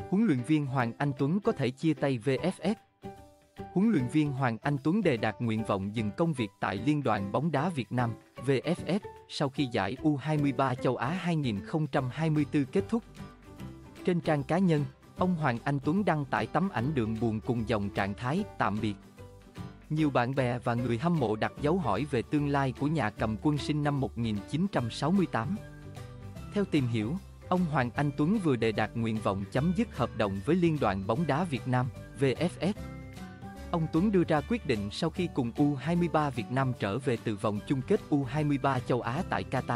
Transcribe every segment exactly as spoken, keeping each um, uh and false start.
Huấn luyện viên Hoàng Anh Tuấn có thể chia tay vê ép ép. Huấn luyện viên Hoàng Anh Tuấn đề đạt nguyện vọng dừng công việc tại Liên đoàn bóng đá Việt Nam, vê ép ép, sau khi giải U hai mươi ba châu Á hai không hai tư kết thúc. Trên trang cá nhân, ông Hoàng Anh Tuấn đăng tải tấm ảnh đượm buồn cùng dòng trạng thái tạm biệt. Nhiều bạn bè và người hâm mộ đặt dấu hỏi về tương lai của nhà cầm quân sinh năm một nghìn chín trăm sáu mươi tám. Theo tìm hiểu, ông Hoàng Anh Tuấn vừa đề đạt nguyện vọng chấm dứt hợp đồng với Liên đoàn bóng đá Việt Nam, vê ép ép. Ông Tuấn đưa ra quyết định sau khi cùng U hai mươi ba Việt Nam trở về từ vòng chung kết U hai mươi ba châu Á tại Qatar.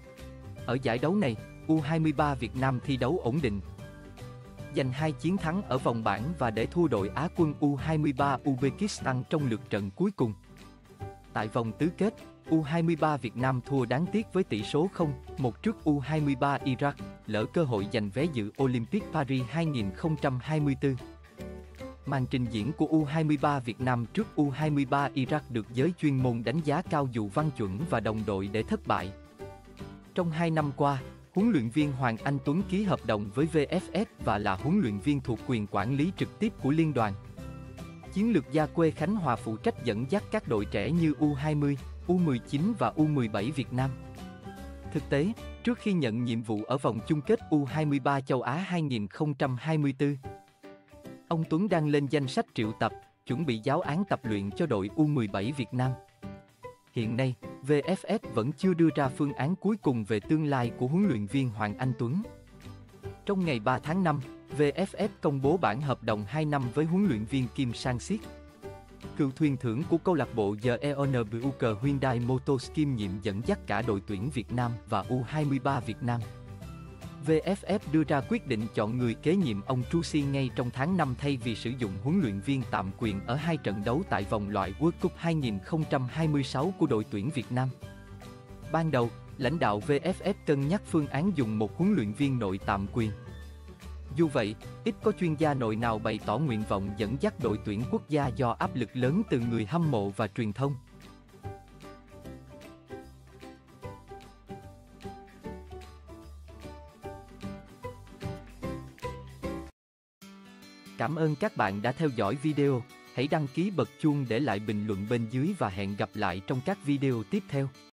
Ở giải đấu này, U hai mươi ba Việt Nam thi đấu ổn định, giành hai chiến thắng ở vòng bảng và để thua đội Á quân U hai mươi ba Uzbekistan trong lượt trận cuối cùng. Tại vòng tứ kết, U hai mươi ba Việt Nam thua đáng tiếc với tỷ số không một trước U hai mươi ba Iraq, lỡ cơ hội giành vé dự Olympic Paris hai không hai tư. Màn trình diễn của U hai mươi ba Việt Nam trước U hai mươi ba Iraq được giới chuyên môn đánh giá cao dù Văn Chuẩn và đồng đội để thất bại. Trong hai năm qua, huấn luyện viên Hoàng Anh Tuấn ký hợp đồng với vê ép ép và là huấn luyện viên thuộc quyền quản lý trực tiếp của liên đoàn. Chiến lược gia quê Khánh Hòa phụ trách dẫn dắt các đội trẻ như U hai mươi, U mười chín và U mười bảy Việt Nam. Thực tế, trước khi nhận nhiệm vụ ở vòng chung kết U hai mươi ba châu Á hai không hai tư, ông Tuấn đang lên danh sách triệu tập, chuẩn bị giáo án tập luyện cho đội U mười bảy Việt Nam. Hiện nay, vê ép ép vẫn chưa đưa ra phương án cuối cùng về tương lai của huấn luyện viên Hoàng Anh Tuấn. Trong ngày ba tháng năm, vê ép ép công bố bản hợp đồng hai năm với huấn luyện viên Kim Sang-sik, cựu thuyền trưởng của câu lạc bộ Jeonbuk Hyundai Motors, kiêm nhiệm dẫn dắt cả đội tuyển Việt Nam và U hai mươi ba Việt Nam. vê ép ép đưa ra quyết định chọn người kế nhiệm ông Trusi ngay trong tháng năm thay vì sử dụng huấn luyện viên tạm quyền ở hai trận đấu tại vòng loại World Cup hai không hai sáu của đội tuyển Việt Nam. Ban đầu, lãnh đạo vê ép ép cân nhắc phương án dùng một huấn luyện viên nội tạm quyền. Dù vậy, ít có chuyên gia nội nào bày tỏ nguyện vọng dẫn dắt đội tuyển quốc gia do áp lực lớn từ người hâm mộ và truyền thông. Cảm ơn các bạn đã theo dõi video, hãy đăng ký bật chuông để lại bình luận bên dưới và hẹn gặp lại trong các video tiếp theo.